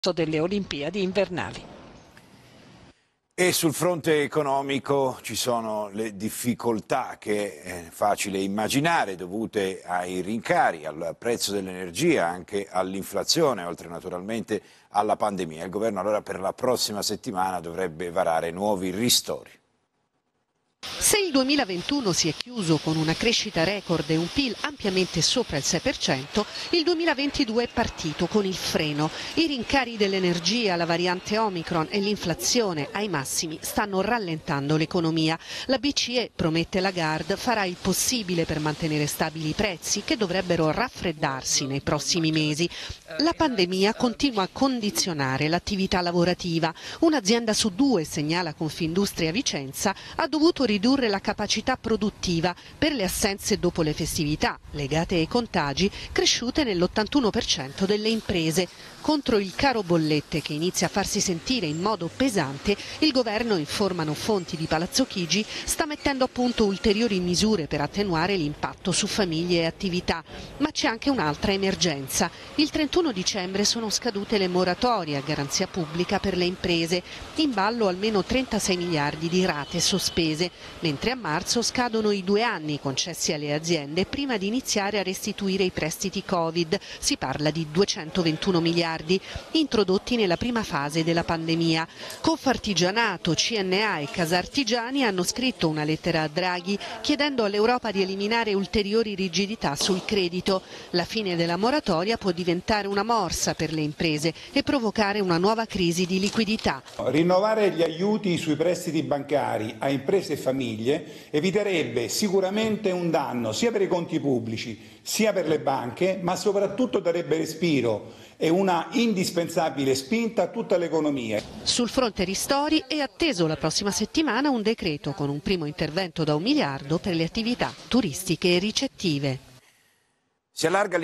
delle Olimpiadi invernali. E sul fronte economico ci sono le difficoltà che è facile immaginare, dovute ai rincari, al prezzo dell'energia, anche all'inflazione, oltre naturalmente alla pandemia. Il governo allora per la prossima settimana dovrebbe varare nuovi ristori. Se il 2021 si è chiuso con una crescita record e un PIL ampiamente sopra il 6%, il 2022 è partito con il freno. I rincari dell'energia, la variante Omicron e l'inflazione ai massimi stanno rallentando l'economia. La BCE, promette Lagarde, farà il possibile per mantenere stabili i prezzi, che dovrebbero raffreddarsi nei prossimi mesi. La pandemia continua a condizionare l'attività lavorativa. Un'azienda su due, segnala Confindustria Vicenza, ha dovuto ridurre la capacità produttiva per le assenze dopo le festività, legate ai contagi, cresciute nell'81% delle imprese. Contro il caro bollette, che inizia a farsi sentire in modo pesante, il governo, informano fonti di Palazzo Chigi, sta mettendo a punto ulteriori misure per attenuare l'impatto su famiglie e attività. Ma c'è anche un'altra emergenza. Il 31 dicembre sono scadute le moratorie a garanzia pubblica per le imprese. In ballo almeno 36 miliardi di rate sospese, mentre a marzo scadono i 2 anni concessi alle aziende prima di iniziare a restituire i prestiti Covid. Si parla di 221 miliardi introdotti nella prima fase della pandemia. Confartigianato, CNA e Casartigiani hanno scritto una lettera a Draghi chiedendo all'Europa di eliminare ulteriori rigidità sul credito. La fine della moratoria può diventare una morsa per le imprese e provocare una nuova crisi di liquidità. Rinnovare gli aiuti sui prestiti bancari a imprese e famiglie eviterebbe sicuramente un danno sia per i conti pubblici sia per le banche, ma soprattutto darebbe respiro e una indispensabile spinta a tutta l'economia. Sul fronte ristori è atteso la prossima settimana un decreto con un primo intervento da 1 miliardo per le attività turistiche e ricettive. Si allarga